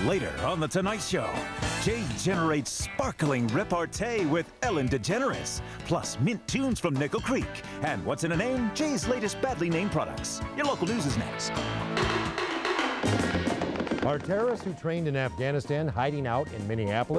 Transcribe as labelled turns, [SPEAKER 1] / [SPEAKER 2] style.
[SPEAKER 1] Later on The Tonight Show, Jay generates sparkling repartee with Ellen DeGeneres, plus mint tunes from Nickel Creek. And what's in a name? Jay's latest badly named products. Your local news is next.
[SPEAKER 2] Are terrorists who trained in Afghanistan hiding out in Minneapolis?